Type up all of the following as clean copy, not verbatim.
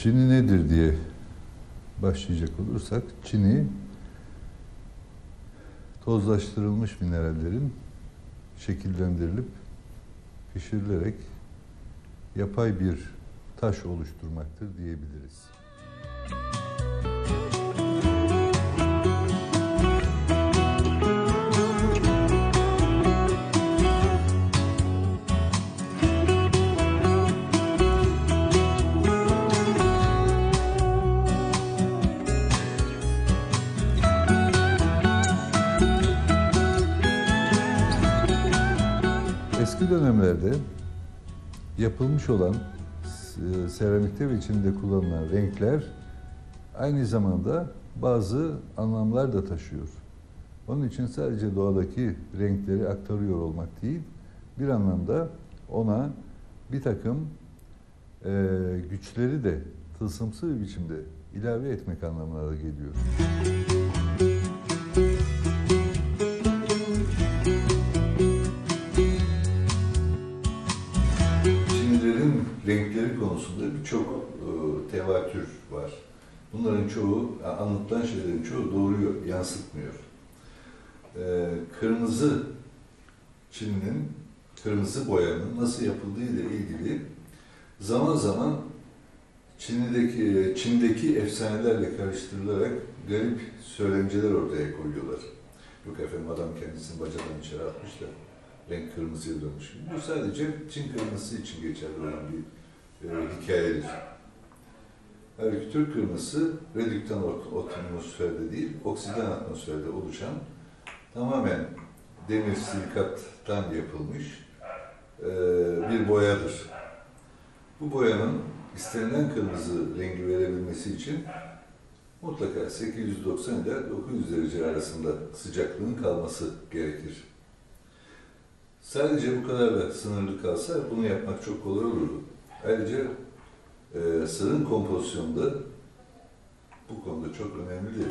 Çini nedir diye başlayacak olursak, çini tozlaştırılmış minerallerin şekillendirilip pişirilerek yapay bir taş oluşturmaktır diyebiliriz. Eski dönemlerde yapılmış olan seramikte ve içinde kullanılan renkler aynı zamanda bazı anlamlar da taşıyor. Onun için sadece doğadaki renkleri aktarıyor olmak değil, bir anlamda ona bir takım güçleri de tılsımsı bir biçimde ilave etmek anlamına da geliyor. Renkleri konusunda birçok tevatür var. Bunların çoğu, anlatılan şeylerin çoğu doğruyu yansıtmıyor. Kırmızı Çin'in, kırmızı boyanın nasıl yapıldığı ile ilgili zaman zaman Çin'deki efsanelerle karıştırılarak garip söylemceler ortaya koyuyorlar. Yok efendim adam kendisini bacadan içeri atmış da renk kırmızıya dönmüş. Bu sadece Çin kırmızısı için geçerli olan bir hikayedir. Halbuki Türk kırmızısı redüktan atmosferde değil, oksidan atmosferde oluşan tamamen demir silikattan yapılmış bir boyadır. Bu boyanın istenilen kırmızı rengi verebilmesi için mutlaka 890 ile 900 derece arasında sıcaklığın kalması gerekir. Sadece bu kadar da sınırlı kalsa bunu yapmak çok kolay olurdu. Ayrıca sırın kompozisyonu da bu konuda çok önemlidir.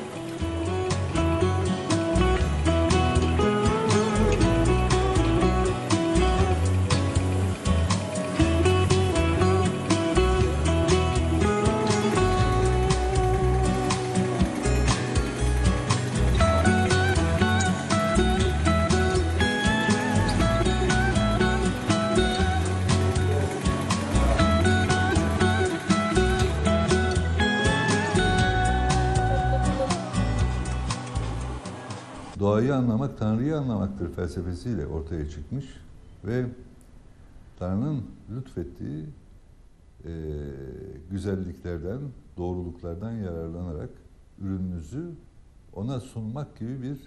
Doğayı anlamak, Tanrı'yı anlamaktır felsefesiyle ortaya çıkmış ve Tanrı'nın lütfettiği güzelliklerden, doğruluklardan yararlanarak ürününüzü ona sunmak gibi bir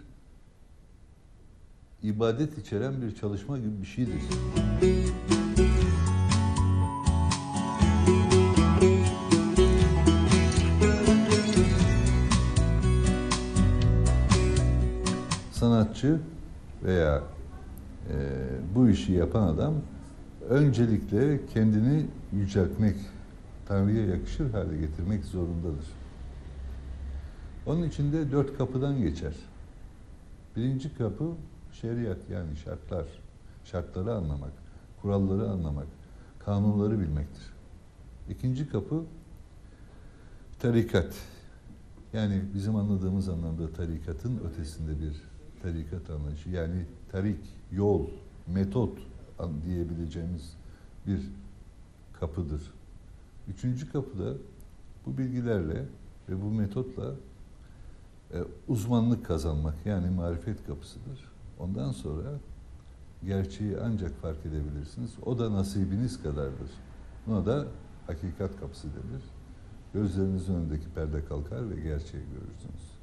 ibadet içeren bir çalışma gibi bir şeydir. Sanatçı veya bu işi yapan adam öncelikle kendini yüceltmek, Tanrı'ya yakışır hale getirmek zorundadır. Onun için de 4 kapıdan geçer. Birinci kapı şeriat, yani şartlar, şartları anlamak, kuralları anlamak, kanunları bilmektir. İkinci kapı tarikat, yani bizim anladığımız anlamda tarikatın ötesinde bir tarikat anlayışı, yani tarik, yol, metot diyebileceğimiz bir kapıdır. Üçüncü kapıda bu bilgilerle ve bu metotla uzmanlık kazanmak, yani marifet kapısıdır. Ondan sonra gerçeği ancak fark edebilirsiniz. O da nasibiniz kadardır. Buna da hakikat kapısı denir. Gözlerinizin önündeki perde kalkar ve gerçeği görürsünüz.